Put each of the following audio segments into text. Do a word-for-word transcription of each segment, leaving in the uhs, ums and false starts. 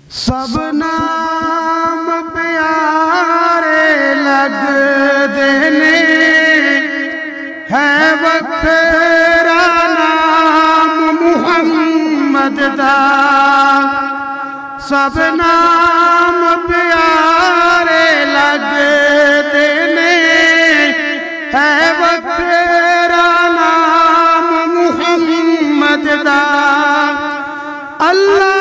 سب نام پیارے لگ دینے ہے وکھرا نام محمد دا سب نام پیارے لگ دینے ہے وکھرا نام محمد دا اللہ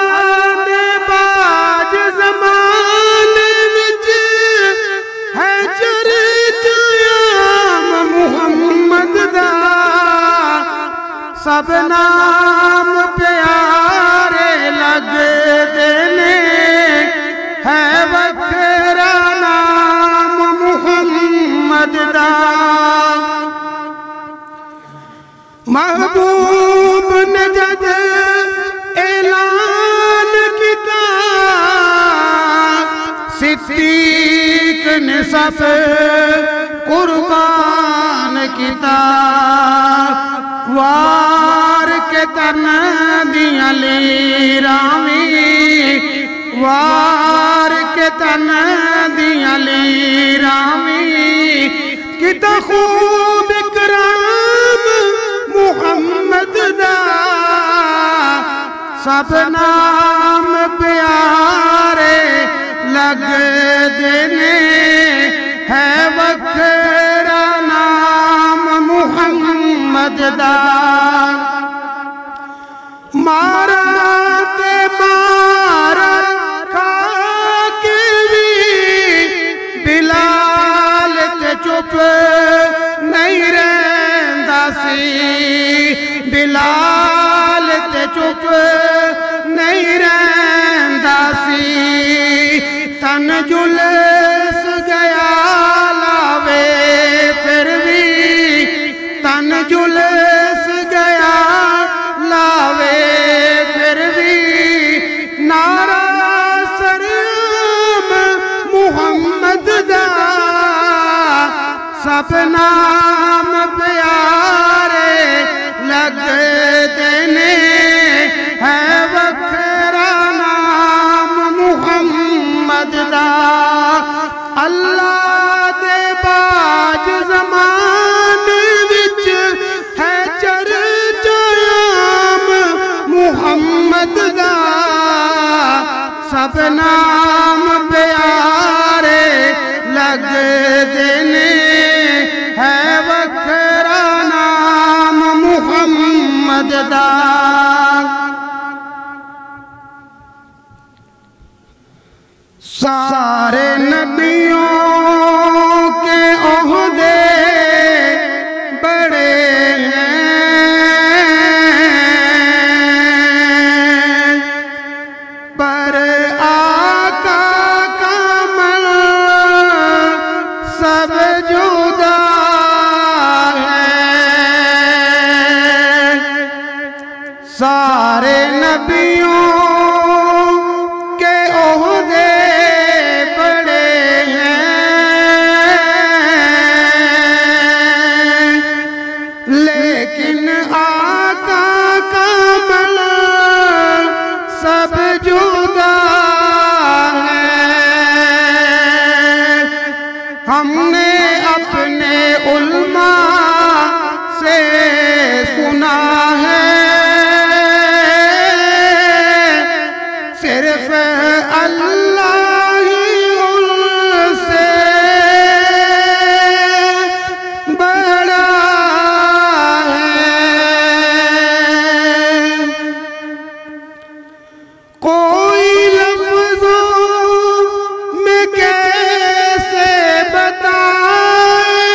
سب نام پیارے لگ دینے ہے وکھرا نام محمد دا محبوب نے جد اعلان کیتا صدیق نے سب قربان کیتا وار کے تن دیاں لیرامی وار کے تن دیاں لیرامی کتا خوب اکرام محمد دا سب نام پیارے لگ دینے ہے وکھرا نام محمد دا مارا تے مارا کھاکے بھی بلال تے چپ نہیں رہندا سی بلال تے چپ نہیں رہندا سی تن جلس گیا لاوے پھر بھی تن جلس گیا لاوے پھر بھی نعرہ سرام محمد دا سب نام پیارے لگ دینے ہے وکھرا نام محمد دا اللہ دے باج زمان وچ ہے چرچام محمد دا سب نام پیارے لگ دینے ہے وکھرا نام محمد دا سارے نبیوں کے عہدے بڑے ہیں پر آقا کا من سب جدا ہے سارے نبیوں کے عہدے لیکن آقا کا من سب جدا ہے ہم نے اپنے علماء سے سنا ہے صرف اللہ ہی ان سے بڑا کوئی لفظوں میں کیسے بتائے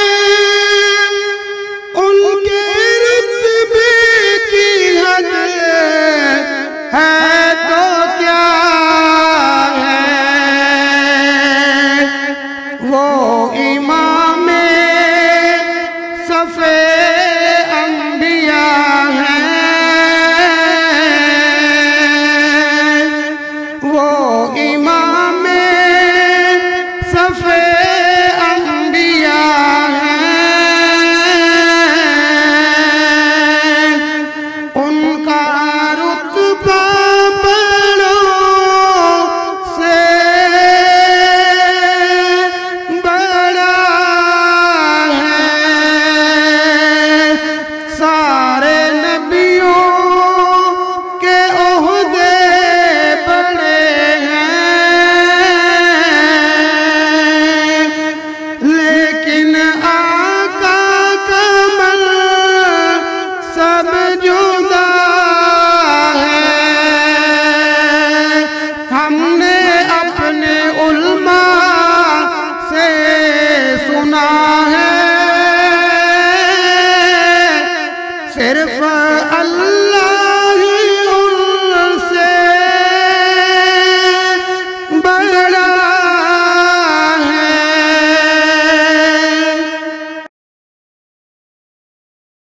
ان کے رتبے کی حد ہے تو کیا ہے اللہ